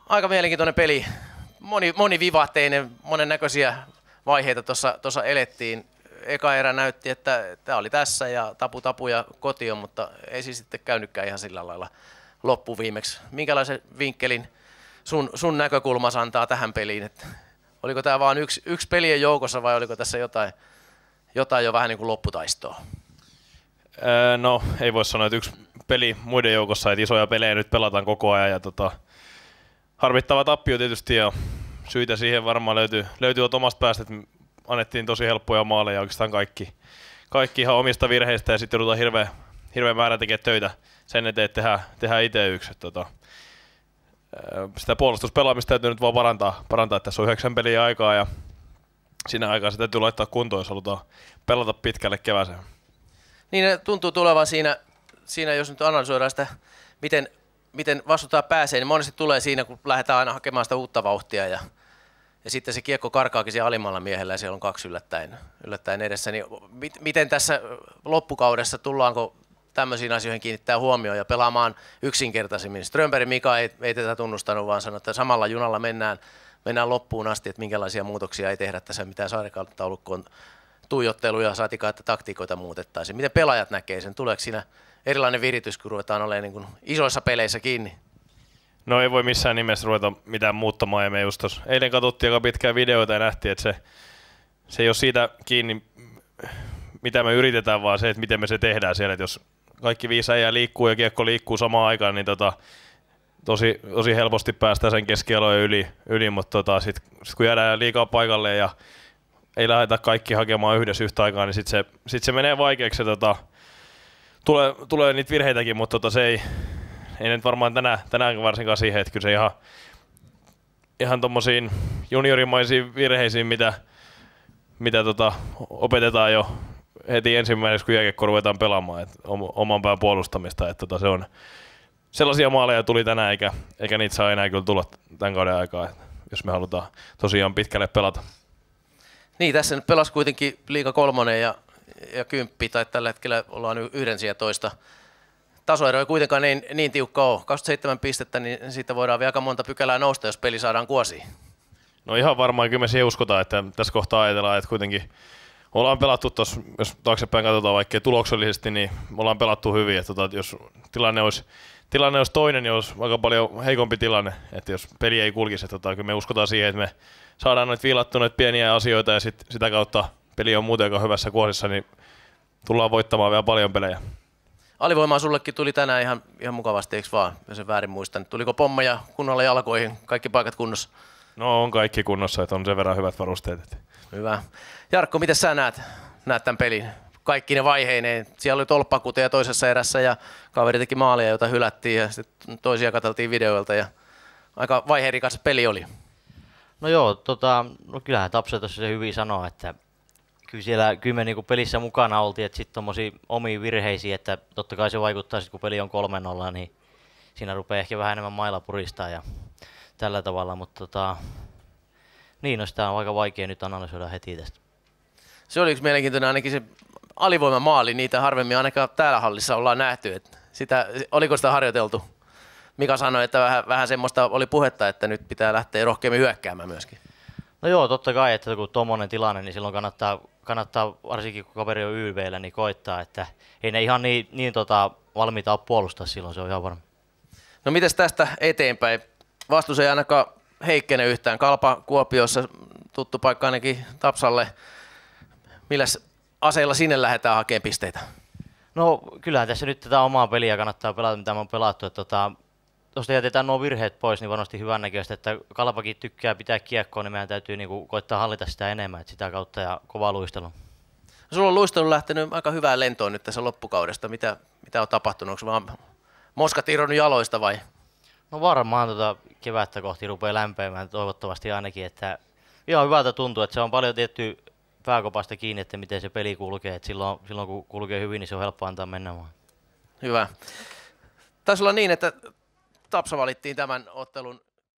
Aika mielenkiintoinen peli. Monivivahteinen, monennäköisiä vaiheita tuossa elettiin. Eka erä näytti, että tämä oli tässä ja tapu ja kotio, mutta ei siis sitten käynytkään ihan sillä lailla loppuviimeksi. Minkälaisen vinkkelin sun näkökulmas antaa tähän peliin? Että oliko tämä vain yksi pelien joukossa vai oliko tässä jotain jo vähän niin kuin lopputaistoa? No ei voi sanoa, että yksi peli muiden joukossa, että isoja pelejä nyt pelataan koko ajan ja harmittava tappio tietysti ja syitä siihen varmaan löytyy omasta päästä, että annettiin tosi helppoja maaleja oikeastaan kaikki ihan omista virheistä ja sitten joudutaan hirveän määrä tekemään töitä sen eteen, että tehdään itse yksi. Sitä puolustuspelaamista täytyy nyt vaan parantaa, että tässä on 9 peliä aikaa ja siinä aikaa se täytyy laittaa kuntoon, jos halutaan pelata pitkälle kevääseen. Niin tuntuu tulevan siinä, jos nyt analysoidaan sitä, miten vastustaja pääsee, niin monesti tulee siinä, kun lähdetään aina hakemaan sitä uutta vauhtia ja sitten se kiekko karkaakin siellä alimmalla miehellä ja siellä on 2 yllättäen edessä. Niin miten tässä loppukaudessa tullaanko tämmöisiin asioihin kiinnittää huomioon ja pelaamaan yksinkertaisemmin? Strömberg Mika ei tätä tunnustanut, vaan sanoi, että samalla junalla mennään loppuun asti, että minkälaisia muutoksia ei tehdä tässä, mitään sarjataulukkoon tuijotteluja, saatikaan, että taktiikoita muutettaisiin. Miten pelaajat näkee sen? Tuleeko siinä erilainen viritys, kun ruvetaan olemaan niin kuin isoissa peleissä kiinni? No ei voi missään nimessä ruveta mitään muuttamaan, ja me just eilen katsottiin aika pitkää videoita ja nähtiin, että se ei ole siitä kiinni, mitä me yritetään, vaan se, että miten me se tehdään siellä. Että jos kaikki 5 äijää liikkuu ja kiekko liikkuu samaan aikaan, niin tosi helposti päästään sen keskialojen yli mutta sit kun jäädään liikaa paikalle ja ei lähdetä kaikki hakemaan yhdessä yhtä aikaa, niin sit se menee vaikeaksi. Tulee niitä virheitäkin, mutta se ei nyt varmaan tänään varsinkaan siihen, että kyllä se ihan tommosiin juniorimaisiin virheisiin, mitä opetetaan jo heti ensimmäiseksi, kun jääkiekko ruvetaan pelaamaan, että oman pään puolustamista, että se on sellaisia maaleja tuli tänään, eikä niitä saa enää kyllä tulla tämän kauden aikaa, jos me halutaan tosiaan pitkälle pelata. Niin, tässä nyt pelasi kuitenkin Liiga 3 ja 10, tai tällä hetkellä ollaan 11. Tasoero ei kuitenkaan niin tiukka ole. 27 pistettä, niin siitä voidaan vielä aika monta pykälää nousta, jos peli saadaan kuosiin. No ihan varmaan, kyllä me siihen uskotaan, että tässä kohtaa ajatellaan, että kuitenkin ollaan pelattu tuossa, jos taaksepäin katsotaan vaikkei tuloksellisesti, niin me ollaan pelattu hyvin. Että jos tilanne olisi toinen, niin olisi aika paljon heikompi tilanne, että jos peli ei kulkisi. Kyllä me uskotaan siihen, että me saadaan noita viilattua noita pieniä asioita ja sitä kautta peli on muuten aika hyvässä kuosissa, niin tullaan voittamaan vielä paljon pelejä. Alivoimaa sullekin tuli tänään ihan mukavasti, eikö vaan, jos en väärin muistan. Tuliko pommeja kunnolla jalkoihin, kaikki paikat kunnossa? No on kaikki kunnossa, että on sen verran hyvät varusteet. Hyvä. Jarkko, miten sä näet tämän pelin? Kaikki ne vaiheineen. Siellä oli tolppakuteja toisessa erässä ja kaveri teki maalia, jota hylättiin ja sitten toisia katseltiin videoilta ja aika vaiheerikas peli oli. No joo, no kyllähän Tapsa tuossa se hyvin sanoo, että kyllä me niinku pelissä mukana oltiin, että sitten tommosia omia virheisiä, että totta kai se vaikuttaa sit, kun peli on 3-0, niin siinä rupeaa ehkä vähän enemmän mailla puristaa ja tällä tavalla, mutta niin, no sitä on aika vaikea nyt analysoida heti tästä. Se oli yksi mielenkiintoinen, ainakin se alivoimamaali, niitä harvemmin ainakaan täällä hallissa ollaan nähty, että oliko sitä harjoiteltu? Mika sanoi, että vähän semmoista oli puhetta, että nyt pitää lähteä rohkeammin hyökkäämään myöskin. No joo, totta kai, että kun tuommoinen tilanne, niin silloin kannattaa varsinkin kun kaveri on YV:llä, niin koittaa, että ei ne ihan niin valmiita ole puolustaa silloin, se on ihan varma. No mites tästä eteenpäin? Vastus ei ainakaan heikkene yhtään. Kalpa Kuopiossa tuttu paikka ainakin Tapsalle. Milläs aseilla sinne lähdetään hakemaan pisteitä? No kyllähän tässä nyt tätä omaa peliä kannattaa pelata, mitä me on pelattu. Tuosta jätetään nuo virheet pois, niin varmasti hyvännäköistä, että Kalpakin tykkää pitää kiekkoa, niin meidän täytyy niinku koittaa hallita sitä enemmän, että sitä kautta ja kovaa luistelua. Sulla on luistelu lähtenyt aika hyvään lentoon nyt tässä loppukaudesta. Mitä on tapahtunut? Onko vaan moskat irronnut jaloista vai? No varmaan kevättä kohti rupeaa lämpeämään toivottavasti ainakin, että ihan hyvältä tuntuu, että se on paljon tietty pääkopasta kiinni, että miten se peli kulkee, että silloin kun kulkee hyvin, niin se on helppo antaa mennä vaan. Hyvä. Taisi olla niin, että Tapsa valittiin tämän ottelun